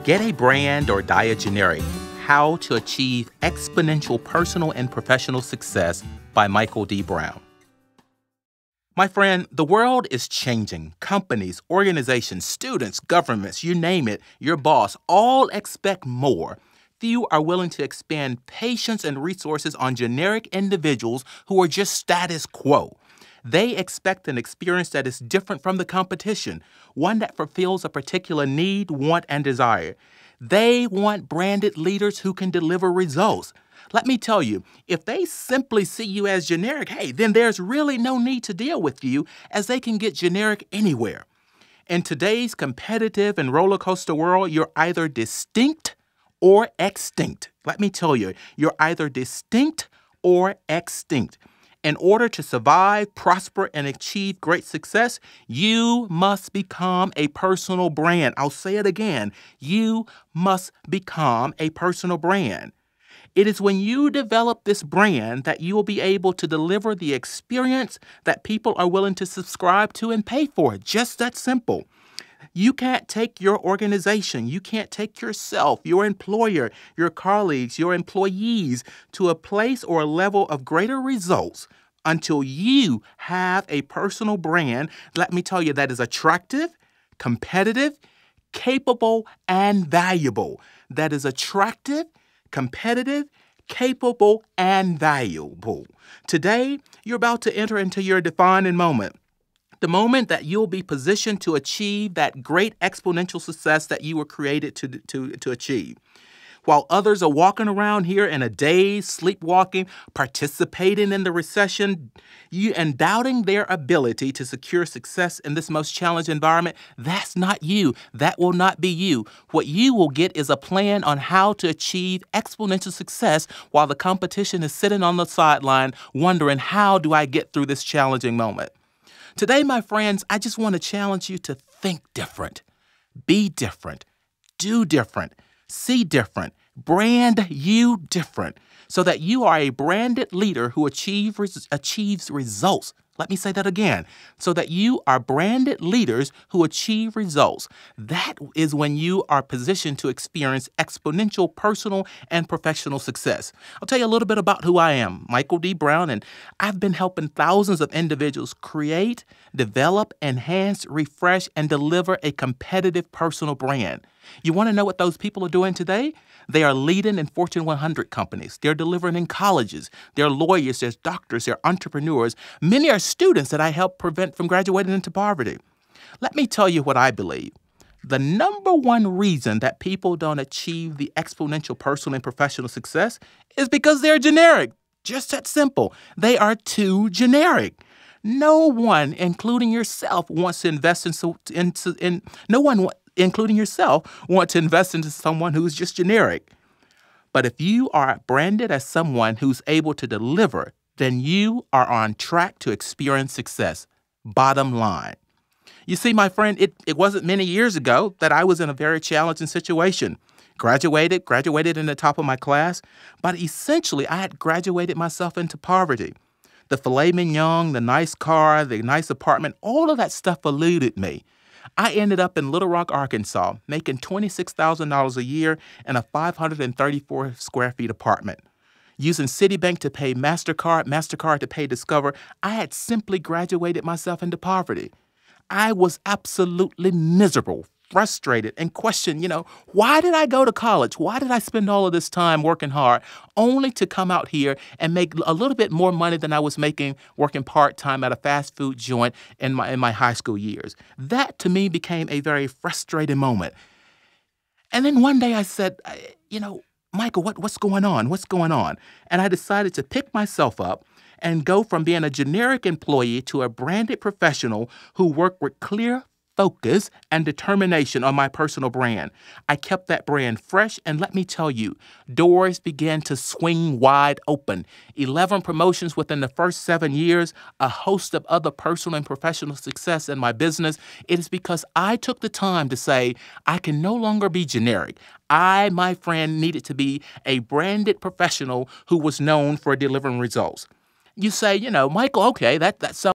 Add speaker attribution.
Speaker 1: Get a brand or die a generic. How to Achieve Exponential Personal and Professional Success by Michael D. Brown. My friend, the world is changing. Companies, organizations, students, governments, you name it, your boss, all expect more. Few are willing to expend patience and resources on generic individuals who are just status quo. They expect an experience that is different from the competition, one that fulfills a particular need, want, and desire. They want branded leaders who can deliver results. Let me tell you, if they simply see you as generic, hey, then there's really no need to deal with you, as they can get generic anywhere. In today's competitive and roller coaster world, you're either distinct or extinct. Let me tell you, you're either distinct or extinct. In order to survive, prosper, and achieve great success, you must become a personal brand. I'll say it again. You must become a personal brand. It is when you develop this brand that you will be able to deliver the experience that people are willing to subscribe to and pay for. Just that simple. You can't take your organization, you can't take yourself, your employer, your colleagues, your employees to a place or a level of greater results until you have a personal brand, let me tell you, that is attractive, competitive, capable, and valuable. That is attractive, competitive, capable, and valuable. Today, you're about to enter into your defining moment. The moment that you'll be positioned to achieve that great exponential success that you were created to achieve. While others are walking around here in a daze, sleepwalking, participating in the recession, and doubting their ability to secure success in this most challenged environment, that's not you. That will not be you. What you will get is a plan on how to achieve exponential success while the competition is sitting on the sideline wondering, how do I get through this challenging moment? Today, my friends, I just want to challenge you to think different, be different, do different, see different, brand you different, so that you are a branded leader who achieves results. Let me say that again. So that you are branded leaders who achieve results. That is when you are positioned to experience exponential personal and professional success. I'll tell you a little bit about who I am, Michael D. Brown, and I've been helping thousands of individuals create, develop, enhance, refresh, and deliver a competitive personal brand. You want to know what those people are doing today? They are leading in Fortune 100 companies. They're delivering in colleges. They're lawyers, they're doctors, they're entrepreneurs. Many are students that I help prevent from graduating into poverty. Let me tell you what I believe. The number one reason that people don't achieve the exponential personal and professional success is because they're generic. Just that simple. They are too generic. No one, including yourself, wants to invest including yourself, want to invest into someone who's just generic. But if you are branded as someone who's able to deliver, then you are on track to experience success. Bottom line. You see, my friend, it wasn't many years ago that I was in a very challenging situation. Graduated in the top of my class, but essentially I had graduated myself into poverty. The filet mignon, the nice car, the nice apartment, all of that stuff eluded me. I ended up in Little Rock, Arkansas, making $26,000 a year in a 534 square feet apartment. Using Citibank to pay MasterCard to pay Discover, I had simply graduated myself into poverty. I was absolutely miserable, frustrated, and questioned, why did I go to college? Why did I spend all of this time working hard only to come out here and make a little bit more money than I was making working part-time at a fast food joint in my high school years? That, to me, became a very frustrating moment. And then one day I said, Michael, what's going on? What's going on? And I decided to pick myself up and go from being a generic employee to a branded professional who worked with clear focus and determination on my personal brand. I kept that brand fresh, and let me tell you, doors began to swing wide open. 11 promotions within the first 7 years, a host of other personal and professional success in my business. It is because I took the time to say, I can no longer be generic. I, my friend, needed to be a branded professional who was known for delivering results. You say, Michael, okay, that sounds